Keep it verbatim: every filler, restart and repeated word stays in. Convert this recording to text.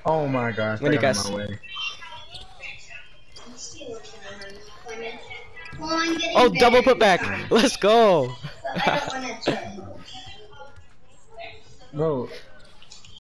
Oh my gosh, When I you got guys- in my way. Oh, double put back. Let's go. Bro,